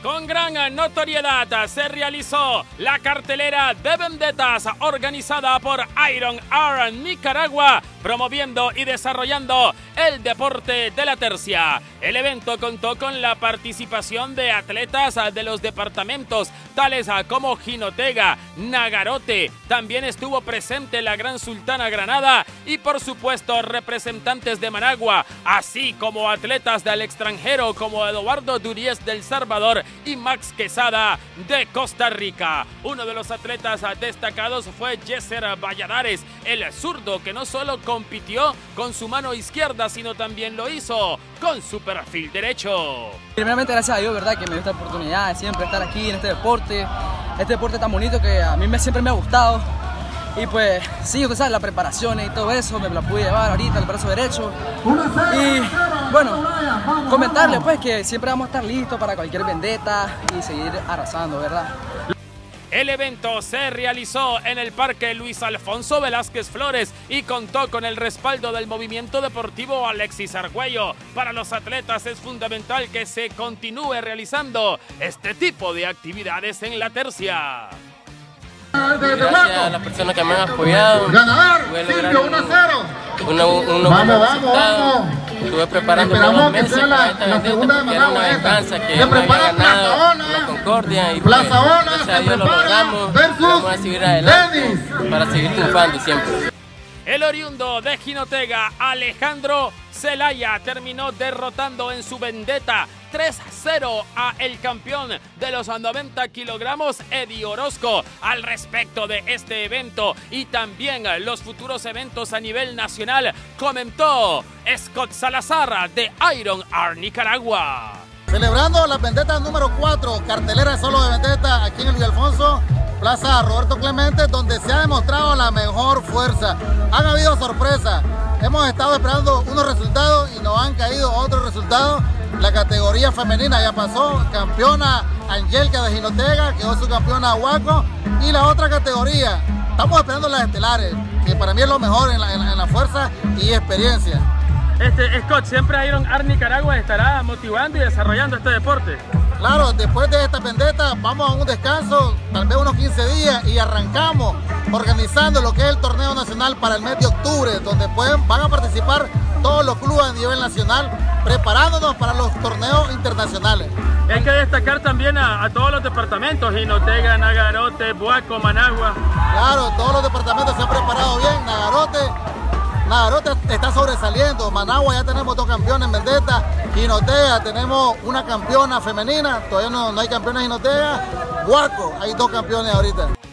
Con gran notoriedad se realizó la cartelera de Vendetas organizada por Iron R Nicaragua, promoviendo y desarrollando el deporte de la tercia. El evento contó con la participación de atletas de los departamentos tales como Jinotega, Nagarote, también estuvo presente la Gran Sultana Granada y por supuesto representantes de Managua, así como atletas del extranjero como Eduardo Duríez del Salvador y Max Quesada de Costa Rica. Uno de los atletas destacados fue Yeser Valladares, el zurdo que no solo compitió con su mano izquierda, sino también lo hizo con su perfil derecho. Primeramente gracias a Dios, ¿verdad?, que me dio esta oportunidad de siempre estar aquí en este deporte tan bonito que a mí siempre me ha gustado. Y pues sí, usted sabe, las preparaciones y todo eso, me la pude llevar ahorita el brazo derecho. Y bueno, comentarle pues que siempre vamos a estar listos para cualquier vendetta y seguir arrasando, ¿verdad? El evento se realizó en el Parque Luis Alfonso Velázquez Flores y contó con el respaldo del movimiento deportivo Alexis Argüello. Para los atletas es fundamental que se continúe realizando este tipo de actividades en la tercia. Gracias a las personas que me han apoyado, voy a lograr un resultado. Estuve preparando unos meses para esta vendetta porque era una venganza que me había ganado la Concordia y pues, gracias a Dios lo logramos. Vamos a seguir adelante para seguir triunfando siempre. El oriundo de Jinotega, Alejandro Zelaya, terminó derrotando en su vendetta 3-0 a el campeón de los 90 kilogramos, Eddie Orozco. Al respecto de este evento y también los futuros eventos a nivel nacional, comentó Scott Salazar de Iron R Nicaragua. Celebrando la vendetta número 4, cartelera solo de vendetta aquí en el Luis Alfonso, Plaza Roberto Clemente, donde se ha demostrado la mejor fuerza. Han habido sorpresas, hemos estado esperando unos resultados y nos han caído otros resultados. La categoría femenina ya pasó, campeona Angélica de Jinotega, quedó su campeona Huaco, y la otra categoría, estamos esperando las estelares, que para mí es lo mejor en la fuerza y experiencia. Scott, siempre Iron R Nicaragua estará motivando y desarrollando este deporte. Claro, después de esta vendetta vamos a un descanso, tal vez unos 15 días, y arrancamos organizando lo que es el torneo nacional para el mes de octubre, donde van a participar todos los clubes a nivel nacional, preparándonos para los torneos internacionales. Hay que destacar también a todos los departamentos, Jinotega, Nagarote, Buaco, Managua. Claro, todos los departamentos se han preparado bien. Nagarote está sobresaliendo, Managua ya tenemos 2 campeones en vendetta, Jinotega tenemos una campeona femenina, todavía no hay campeones en Jinotega, Huaco hay 2 campeones ahorita.